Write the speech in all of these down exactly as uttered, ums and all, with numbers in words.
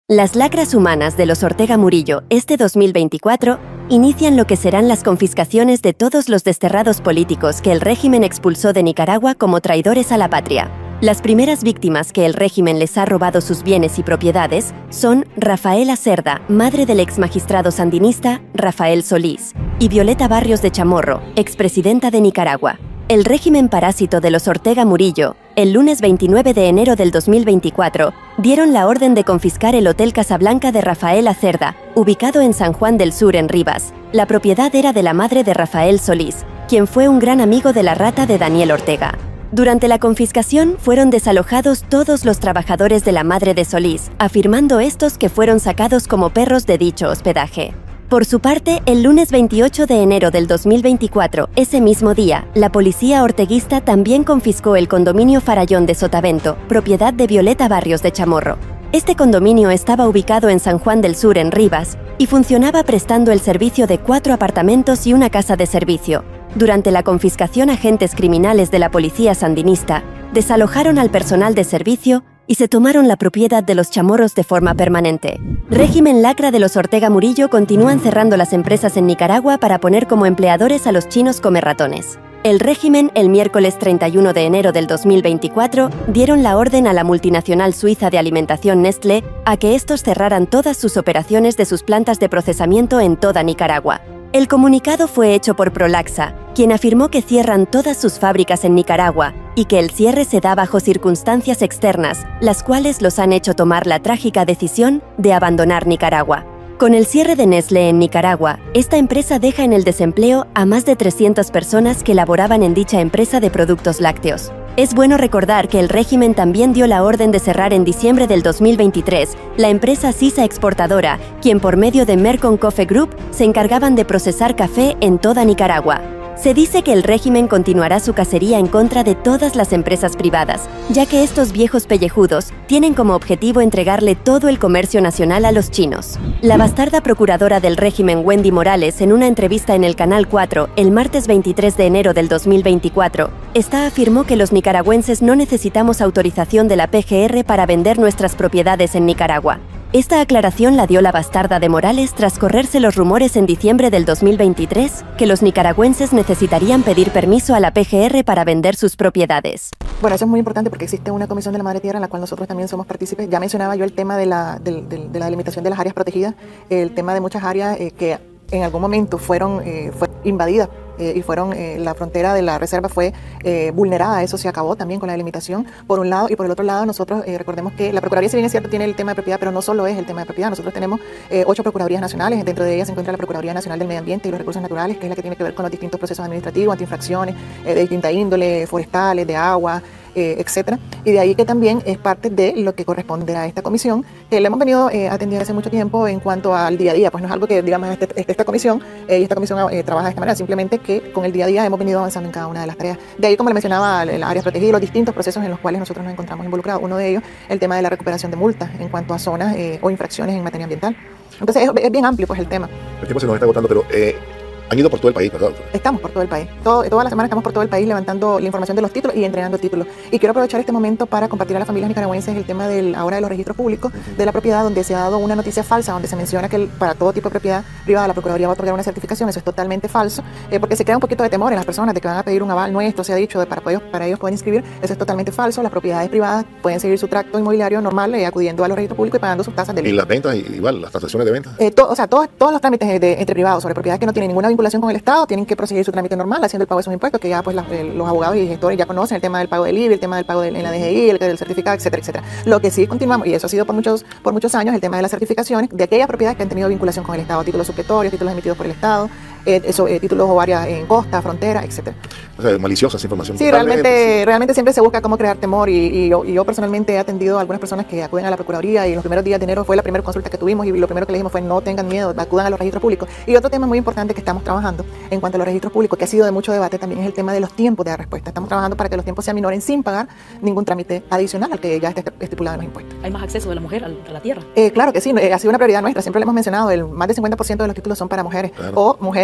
Las lacras humanas de los Ortega Murillo este dos mil veinticuatro inician lo que serán las confiscaciones de todos los desterrados políticos que el régimen expulsó de Nicaragua como traidores a la patria. Las primeras víctimas que el régimen les ha robado sus bienes y propiedades son Rafaela Cerda, madre del exmagistrado sandinista Rafael Solís, y Violeta Barrios de Chamorro, expresidenta de Nicaragua. El régimen parásito de los Ortega Murillo, el lunes veintinueve de enero del dos mil veinticuatro, dieron la orden de confiscar el Hotel Casablanca de Rafaela Cerda, ubicado en San Juan del Sur, en Rivas. La propiedad era de la madre de Rafael Solís, quien fue un gran amigo de la rata de Daniel Ortega. Durante la confiscación fueron desalojados todos los trabajadores de la madre de Solís, afirmando estos que fueron sacados como perros de dicho hospedaje. Por su parte, el lunes veintiocho de enero del dos mil veinticuatro, ese mismo día, la policía orteguista también confiscó el condominio Farallón de Sotavento, propiedad de Violeta Barrios de Chamorro. Este condominio estaba ubicado en San Juan del Sur, en Rivas, y funcionaba prestando el servicio de cuatro apartamentos y una casa de servicio. Durante la confiscación, agentes criminales de la policía sandinista desalojaron al personal de servicio y se tomaron la propiedad de los Chamorros de forma permanente. Régimen lacra de los Ortega Murillo continúan cerrando las empresas en Nicaragua para poner como empleadores a los chinos comerratones. El régimen, el miércoles treinta y uno de enero del dos mil veinticuatro, dieron la orden a la multinacional suiza de alimentación Nestlé a que estos cerraran todas sus operaciones de sus plantas de procesamiento en toda Nicaragua. El comunicado fue hecho por Prolaxa, quien afirmó que cierran todas sus fábricas en Nicaragua y que el cierre se da bajo circunstancias externas, las cuales los han hecho tomar la trágica decisión de abandonar Nicaragua. Con el cierre de Nestlé en Nicaragua, esta empresa deja en el desempleo a más de trescientas personas que laboraban en dicha empresa de productos lácteos. Es bueno recordar que el régimen también dio la orden de cerrar en diciembre del dos mil veintitrés la empresa Sisa Exportadora, quien por medio de Mercon Coffee Group se encargaban de procesar café en toda Nicaragua. Se dice que el régimen continuará su cacería en contra de todas las empresas privadas, ya que estos viejos pellejudos tienen como objetivo entregarle todo el comercio nacional a los chinos. La bastarda procuradora del régimen, Wendy Morales, en una entrevista en el Canal cuatro el martes veintitrés de enero del dos mil veinticuatro, esta afirmó que los nicaragüenses no necesitamos autorización de la P G R para vender nuestras propiedades en Nicaragua. Esta aclaración la dio la bastarda de Morales tras correrse los rumores en diciembre del dos mil veintitrés que los nicaragüenses necesitarían pedir permiso a la P G R para vender sus propiedades. Bueno, eso es muy importante porque existe una comisión de la Madre Tierra en la cual nosotros también somos partícipes. Ya mencionaba yo el tema de la, de, de, de la delimitación de las áreas protegidas, el tema de muchas áreas eh, que en algún momento fueron eh, fue invadidas eh, y fueron eh, la frontera de la reserva fue eh, vulnerada. Eso se acabó también con la delimitación por un lado, y por el otro lado nosotros eh, recordemos que la Procuraduría, si bien es cierto, tiene el tema de propiedad, pero no solo es el tema de propiedad. Nosotros tenemos eh, ocho Procuradurías nacionales. Dentro de ellas se encuentra la Procuraduría Nacional del Medio Ambiente y los Recursos Naturales, que es la que tiene que ver con los distintos procesos administrativos, antiinfracciones eh, de distinta índole, forestales, de agua, Eh, etcétera, y de ahí que también es parte de lo que corresponde a esta comisión, que le hemos venido eh, atendiendo hace mucho tiempo en cuanto al día a día. Pues no es algo que, digamos, este, esta comisión eh, y esta comisión eh, trabaja de esta manera, simplemente que con el día a día hemos venido avanzando en cada una de las tareas. De ahí, como le mencionaba, las áreas protegidas y los distintos procesos en los cuales nosotros nos encontramos involucrados. Uno de ellos, el tema de la recuperación de multas en cuanto a zonas eh, o infracciones en materia ambiental. Entonces es, es bien amplio pues el tema. El tiempo se nos está agotando, pero eh, han ido por todo el país, ¿verdad? Estamos por todo el país. Todo, todas las semanas estamos por todo el país levantando la información de los títulos y entregando títulos. Y quiero aprovechar este momento para compartir a las familias nicaragüenses el tema del, ahora de los registros públicos de la propiedad, donde se ha dado una noticia falsa, donde se menciona que el, para todo tipo de propiedad privada la Procuraduría va a otorgar una certificación. Eso es totalmente falso, eh, porque se crea un poquito de temor en las personas de que van a pedir un aval nuestro, se ha dicho, de, para, ellos, para ellos poder inscribir. Eso es totalmente falso. Las propiedades privadas pueden seguir su tracto inmobiliario normal, eh, acudiendo a los registros públicos y pagando sus tasas de ley. ¿Y las ventas, igual, las transacciones de ventas? Eh, to, o sea, todos, todos los trámites de, de, entre privados sobre propiedades que no tienen ninguna vinculación con el Estado tienen que proseguir su trámite normal, haciendo el pago de sus impuestos, que ya pues la, el, los abogados y gestores ya conocen el tema del pago del I V A, el tema del pago de, en la D G I, el del certificado, etcétera, etcétera. Lo que sí continuamos, y eso ha sido por muchos, por muchos años, el tema de las certificaciones de aquellas propiedades que han tenido vinculación con el Estado, títulos supletorios, títulos emitidos por el Estado, eh, eso, eh, títulos o áreas en costa, frontera, etcétera. O sea, maliciosa esa información. Sí, realmente, sí. realmente siempre se busca cómo crear temor, y, y, yo, y yo personalmente he atendido a algunas personas que acuden a la Procuraduría, y en los primeros días de enero fue la primera consulta que tuvimos, y lo primero que le dijimos fue no tengan miedo, acudan a los registros públicos. Y otro tema muy importante que estamos trabajando en cuanto a los registros públicos, que ha sido de mucho debate también, es el tema de los tiempos de la respuesta. Estamos trabajando para que los tiempos se aminoren sin pagar ningún trámite adicional al que ya esté estipulado en los impuestos. ¿Hay más acceso de la mujer a la tierra? Eh, claro que sí, ha sido una prioridad nuestra, siempre lo hemos mencionado, el más del cincuenta por ciento de los títulos son para mujeres, claro. o mujeres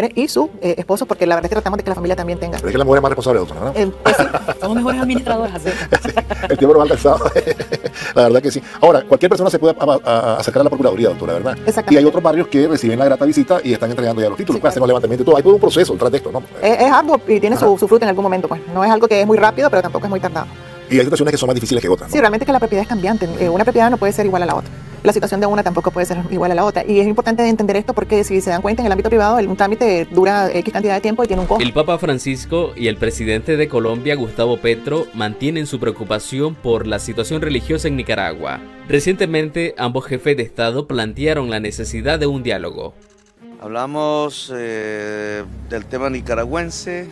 cónyuges y sus eh, esposos, porque la verdad es que tratamos de que la familia también tenga. Pero es que la mujer es más responsable, doctora, ¿no? Eh, pues sí. Somos mejores administradoras. ¿Sí? El tiempo nos ha alcanzado. La verdad que sí. Ahora, cualquier persona se puede a, a, a acercar a la Procuraduría, doctora, ¿verdad? Exactamente. Y hay otros barrios que reciben la grata visita y están entregando ya los títulos, Sí, pues, hacen los levantamientos y todo. Hay todo un proceso detrás de esto, ¿no? Es, es arduo y tiene su, su fruto en algún momento, pues. No es algo que es muy rápido, pero tampoco es muy tardado. Y hay situaciones que son más difíciles que otras, ¿no? Sí, realmente es que la propiedad es cambiante. Eh, una propiedad no puede ser igual a la otra. La situación de una tampoco puede ser igual a la otra. Y es importante entender esto porque si se dan cuenta en el ámbito privado, el, un trámite dura X cantidad de tiempo y tiene un costo. El Papa Francisco y el presidente de Colombia, Gustavo Petro, mantienen su preocupación por la situación religiosa en Nicaragua. Recientemente, ambos jefes de Estado plantearon la necesidad de un diálogo. Hablamos eh, del tema nicaragüense.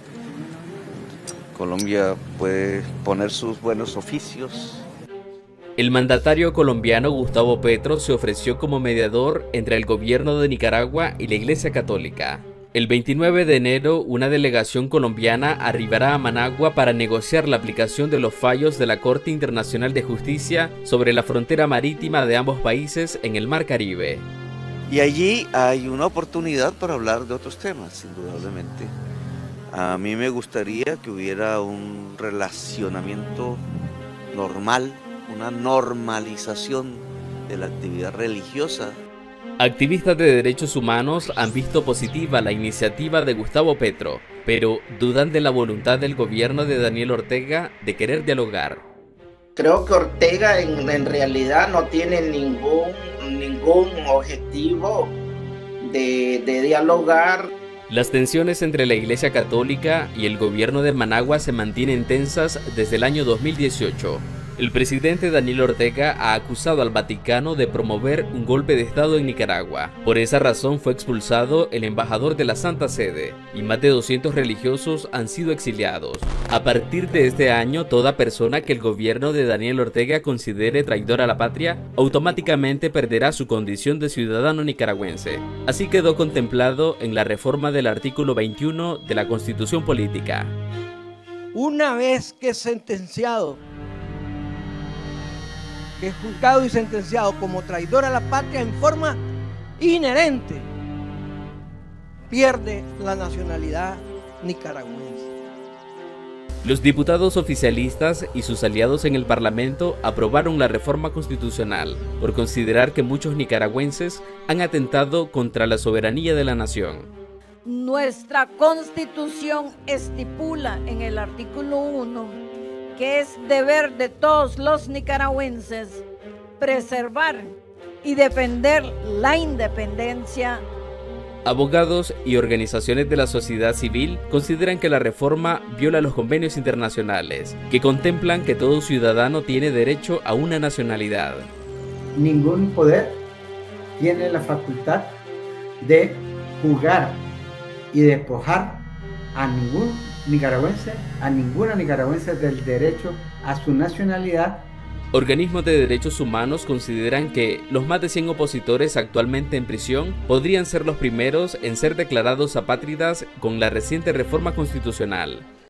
Colombia puede poner sus buenos oficios. El mandatario colombiano Gustavo Petro se ofreció como mediador entre el gobierno de Nicaragua y la Iglesia Católica. El veintinueve de enero, una delegación colombiana arribará a Managua para negociar la aplicación de los fallos de la Corte Internacional de Justicia sobre la frontera marítima de ambos países en el Mar Caribe. Y allí hay una oportunidad para hablar de otros temas, indudablemente. A mí me gustaría que hubiera un relacionamiento normal, una normalización de la actividad religiosa. Activistas de derechos humanos han visto positiva la iniciativa de Gustavo Petro, pero dudan de la voluntad del gobierno de Daniel Ortega de querer dialogar. Creo que Ortega en, en realidad no tiene ningún, ningún objetivo de, de dialogar. Las tensiones entre la Iglesia Católica y el gobierno de Managua se mantienen tensas desde el año dos mil dieciocho. El presidente Daniel Ortega ha acusado al Vaticano de promover un golpe de Estado en Nicaragua. Por esa razón fue expulsado el embajador de la Santa Sede y más de doscientos religiosos han sido exiliados. A partir de este año, toda persona que el gobierno de Daniel Ortega considere traidora a la patria, automáticamente perderá su condición de ciudadano nicaragüense. Así quedó contemplado en la reforma del artículo veintiuno de la Constitución Política. Una vez que es sentenciado, que es juzgado y sentenciado como traidor a la patria en forma inherente, pierde la nacionalidad nicaragüense. Los diputados oficialistas y sus aliados en el Parlamento aprobaron la reforma constitucional por considerar que muchos nicaragüenses han atentado contra la soberanía de la nación. Nuestra Constitución estipula en el artículo uno que es deber de todos los nicaragüenses preservar y defender la independencia. Abogados y organizaciones de la sociedad civil consideran que la reforma viola los convenios internacionales, que contemplan que todo ciudadano tiene derecho a una nacionalidad. Ningún poder tiene la facultad de juzgar y despojar a ningún nicaragüense, a ninguna nicaragüense del derecho a su nacionalidad. Organismos de derechos humanos consideran que los más de cien opositores actualmente en prisión podrían ser los primeros en ser declarados apátridas con la reciente reforma constitucional.